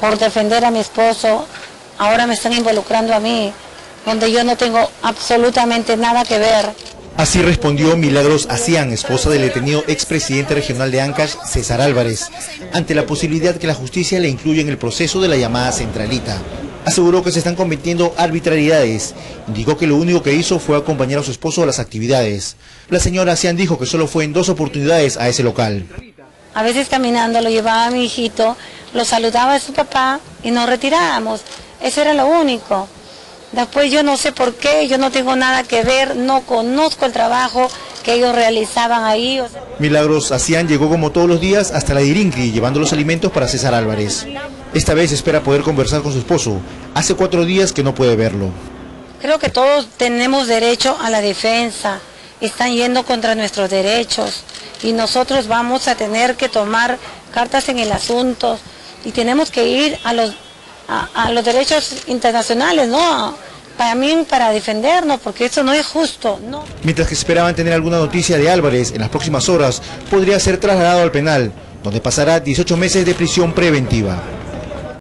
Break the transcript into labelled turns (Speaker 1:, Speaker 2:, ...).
Speaker 1: por defender a mi esposo, ahora me están involucrando a mí, donde yo no tengo absolutamente nada que ver.
Speaker 2: Así respondió Milagros Acián, esposa del detenido expresidente regional de Ancash, César Álvarez, ante la posibilidad que la justicia le incluya en el proceso de la llamada centralita. Aseguró que se están cometiendo arbitrariedades. Indicó que lo único que hizo fue acompañar a su esposo a las actividades. La señora Acián dijo que solo fue en 2 oportunidades a ese local.
Speaker 1: A veces caminando lo llevaba a mi hijito, lo saludaba a su papá y nos retirábamos. Eso era lo único. Después yo no sé por qué, yo no tengo nada que ver, no conozco el trabajo que ellos realizaban ahí.
Speaker 2: Milagros Acián llegó como todos los días hasta la Dirincri, llevando los alimentos para César Álvarez. Esta vez espera poder conversar con su esposo. Hace 4 días que no puede verlo.
Speaker 1: Creo que todos tenemos derecho a la defensa. Están yendo contra nuestros derechos y nosotros vamos a tener que tomar cartas en el asunto y tenemos que ir a los derechos internacionales, ¿no? Para defendernos, porque eso no es justo, ¿no?
Speaker 2: Mientras que esperaban tener alguna noticia de Álvarez, en las próximas horas podría ser trasladado al penal, donde pasará 18 meses de prisión preventiva.